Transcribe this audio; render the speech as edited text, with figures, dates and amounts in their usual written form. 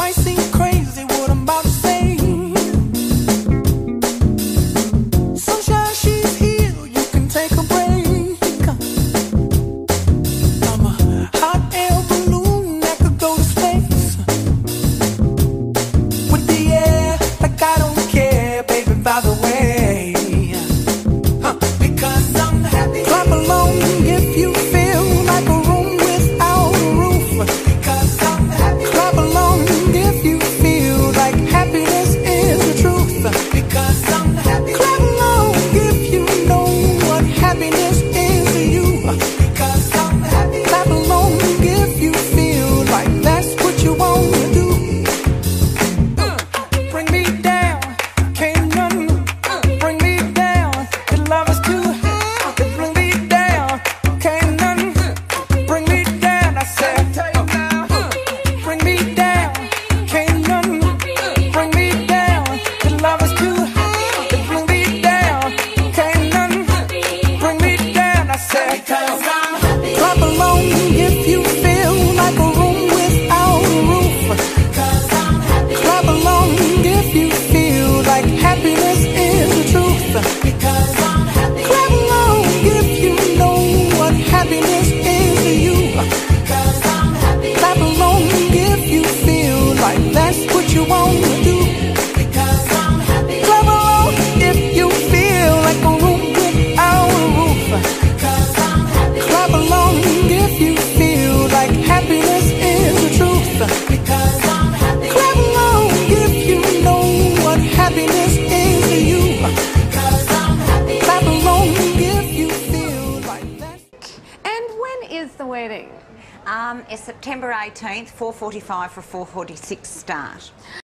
might seem crazy what I'm about to say. Sunshine, she's here, you can take a break. I'm a hot air balloon that could go to space. With the air, like I don't care, baby, by the way. Because I'm happy. Clap along if you feel like a room without a roof. Because I'm happy. Clap along if you feel like happiness is the truth. Because I'm happy. Clap along if you know what happiness is to you. Because I'm happy. Clap along if you feel like that's what you want to do. Bring me down, can't none bring me down. Your love is too high. Bring me down, can't none bring me down. I said, bring me down, can't none bring me down. Your love is too high. Bring me down, can't none bring me down. I said, clap along if you feel like a room without a roof. Clap along if you feel like happiness is the truth. Because I'm happy. Clap along if you know what happiness is to you. Because I'm happy. Clap along if you feel like that's what you want to do. Because I'm happy. Clap along if you feel like a room without a roof. Because I'm happy. Clap along if you feel like happiness is the truth. Because I'm happy. Clap along if you know what happiness is to you. Because I'm happy. Clap along if you feel like that. And when is the wedding? It's September 18th, 4:45 for a 4:46 start.